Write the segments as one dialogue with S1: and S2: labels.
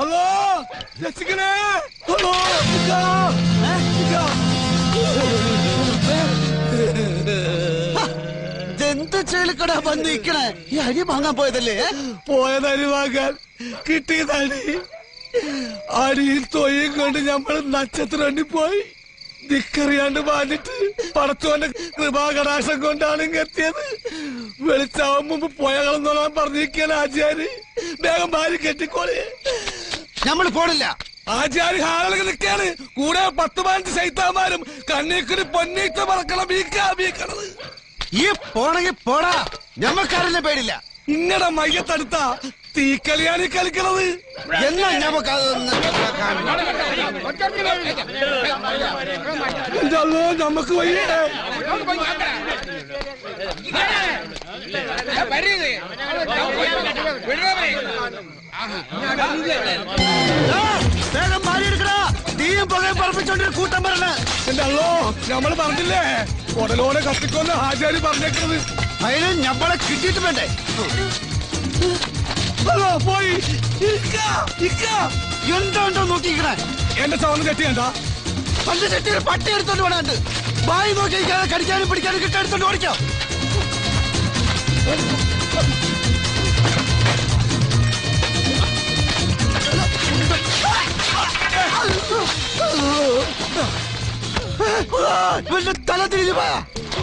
S1: Hello രക്ഷിക്കണേ. Hello
S2: എന്ത് ചേലിക്കടാ വന്നിരിക്കണേ? ഈ അരി വാങ്ങാൻ പോയതല്ലേ?
S1: പോയതരി വാങ്ങാൻ കിട്ടിയതടി. അരിയിൽ തൊയ്യും കൊണ്ട് നമ്മൾ നക്ഷത്രണ്ടി പോയി. ദിക്കറിയാണ്ട് വാങ്ങിട്ട് പടത്തോന്റെ കൃപാകടാശം കൊണ്ടാണ് എത്തിയത്. വെളിച്ചാവും മുമ്പ് പോയകളെന്നോളാൻ പറഞ്ഞിരിക്കാൻ ആചാരി. വേഗം ഭാര്യ കെട്ടിക്കോളി.
S2: നമ്മൾ പോണില്ല.
S1: ആചാരി ഹാളുകൾ നിൽക്കാണ്. കൂടെ 10-15 ശൈത്താന്മാരും കണ്ണീക്കിന് പൊന്നീറ്റ പറക്കണം. വീക്കണത്
S2: ഈ പോണെങ്കിൽ പോടാ. ഞമ്മക്കാരനെ പേടില്ല.
S1: ഇങ്ങടെ മയ്യത്തടുത്ത തീക്കളിയാണ് ഈ കളിക്കണത്.
S2: എന്നാ ഞമ്മക്കതൊന്ന്
S1: നമുക്ക് വയ്യേ.
S2: വേഗം ഭാര്യ എടുക്കടാ. തീയും പുകയും പറപ്പിച്ചോണ്ടൊരു കൂട്ടം വരണേ.
S1: എന്റെ അല്ലോ നമ്മള് പറഞ്ഞില്ലേ ഉടലോടെ കത്തിക്കൊന്ന് ആചാരി പറഞ്ഞേക്കണത്.
S2: അതിന് ഞമ്മളെ കിട്ടിയിട്ട് വേണ്ടേ?
S1: പോയി
S2: എന്തോ നോക്കിക്കണേ.
S1: എന്റെ സൗണ്ട് കെട്ടിയണ്ട.
S2: പണ്ട് ചെട്ടി പട്ടി എടുത്തോണ്ട് വേണാണ്ട് വായി നോക്കിയിരിക്കാതെ കടിക്കാനും പിടിക്കാനും കിട്ടെടുത്തോണ്ട് ഓടിക്കാം. തല തിരിഞ്ഞു പോയാ.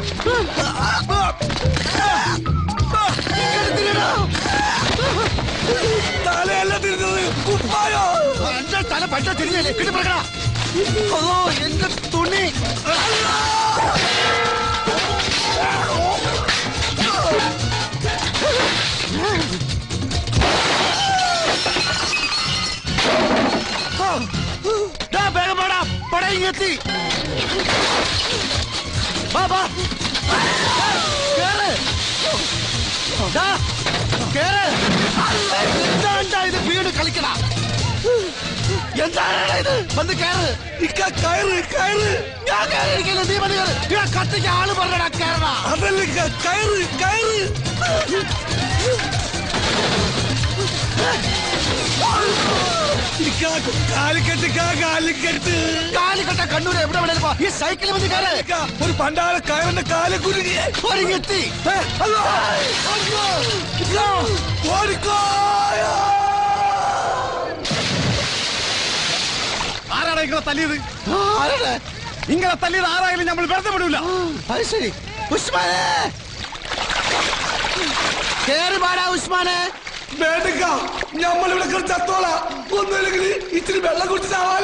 S1: തലയല്ല തിരിഞ്ഞത് കുപ്പായോ.
S2: എന്റെ തല പറ്റ തിരിഞ്ഞല്ലേ കിട്ടിപ്പറക്കടാ. ഓ എന്റെ തുണി. വേഗം പാടാ. പടയിങ്ങെത്തി. ബാബാ കേറ്. എന്താണ്ടാ ഇത്? വീട് കളിക്കണ എന്താണ് ഇത്? വന്ന് കയറ്.
S1: കയറ് കയറ്.
S2: ഞാൻ കയറിയിരിക്കില്ല. നീ വന്ന് കയറ്. കത്തിക്ക് ആള് പറഞ്ഞടാ കയറണ.
S1: അതല്ല കയറ് കയറ്.
S2: കാലിക്കട്ട കണ്ണൂർ എവിടെ വേണേലും ഈ സൈക്കിൾ വന്ന് കയറ്.
S1: ഒരു പണ്ടാല കയറിന്റെ കാല കുരുങ്ങിയെ
S2: ഒരുങ്ങെത്തി.
S1: ഓടിക്കോ.
S3: ആരാണ് ഇങ്ങനെ തല്ലിയത്?
S2: ആരാണ്
S3: ഇങ്ങനെ തല്ലിയത്? ആരായാലും നമ്മൾ വെറുതെ വിടൂല.
S2: അത് ശരി. ഉസ്മാനെ കേറി പാടാ. ഉസ്മാനെ
S1: വേണ്ടക്ക നമ്മളിവിടെ ചത്തോളാം. ഒന്നുമില്ലെങ്കിൽ ഇച്ചിരി വെള്ളം കുടിച്ചാവാ.